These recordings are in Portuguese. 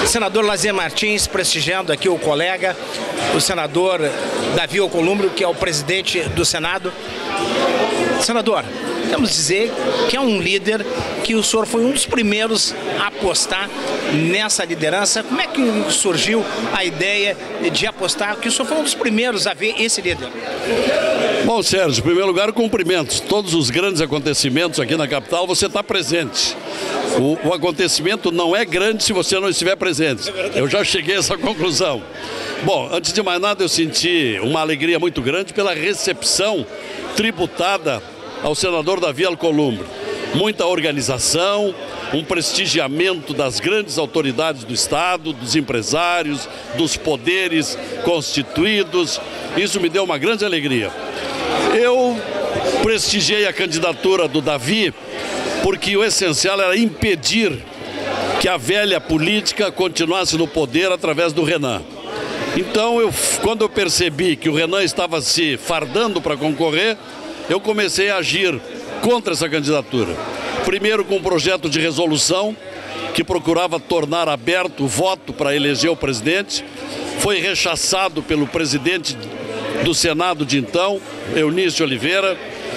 Senador Lazier Martins, prestigiando aqui o colega, o senador Davi Alcolumbre, que é o presidente do Senado. Senador, vamos dizer que é um líder que o senhor foi um dos primeiros a apostar nessa liderança. Como é que surgiu a ideia de apostar, que o senhor foi um dos primeiros a ver esse líder? Bom, Sérgio, em primeiro lugar, cumprimentos. Todos os grandes acontecimentos aqui na capital, você está presente. O acontecimento não é grande se você não estiver presente. Eu já cheguei a essa conclusão. Bom, antes de mais nada, eu senti uma alegria muito grande pela recepção tributada ao senador Davi Alcolumbre. Muita organização, um prestigiamento das grandes autoridades do Estado, dos empresários, dos poderes constituídos. Isso me deu uma grande alegria. Eu prestigiei a candidatura do Davi porque o essencial era impedir que a velha política continuasse no poder através do Renan. Então, quando eu percebi que o Renan estava se fardando para concorrer, eu comecei a agir contra essa candidatura. Primeiro com um projeto de resolução que procurava tornar aberto o voto para eleger o presidente. Foi rechaçado pelo presidente do Senado de então, Eunício Oliveira,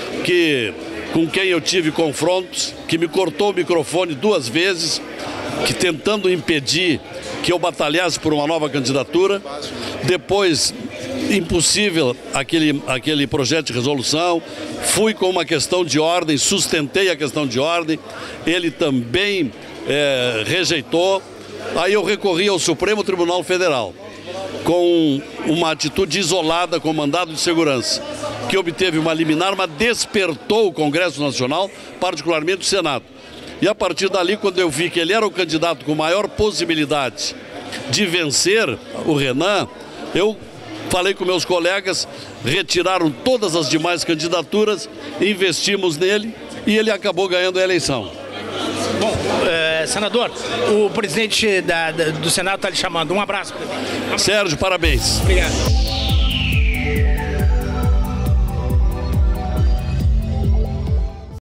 com quem eu tive confrontos, que me cortou o microfone 2 vezes, que tentando impedir que eu batalhasse por uma nova candidatura. Depois, impossível aquele projeto de resolução. Fui com uma questão de ordem, sustentei a questão de ordem, ele também rejeitou. Aí eu recorri ao Supremo Tribunal Federal, com uma atitude isolada, com mandado de segurança, que obteve uma liminar, mas despertou o Congresso Nacional, particularmente o Senado. E a partir dali, quando eu vi que ele era o candidato com maior possibilidade de vencer o Renan, eu falei com meus colegas, retiraram todas as demais candidaturas, investimos nele e ele acabou ganhando a eleição. Bom, senador, o presidente do Senado está lhe chamando. Um abraço. Sérgio, parabéns. Obrigado.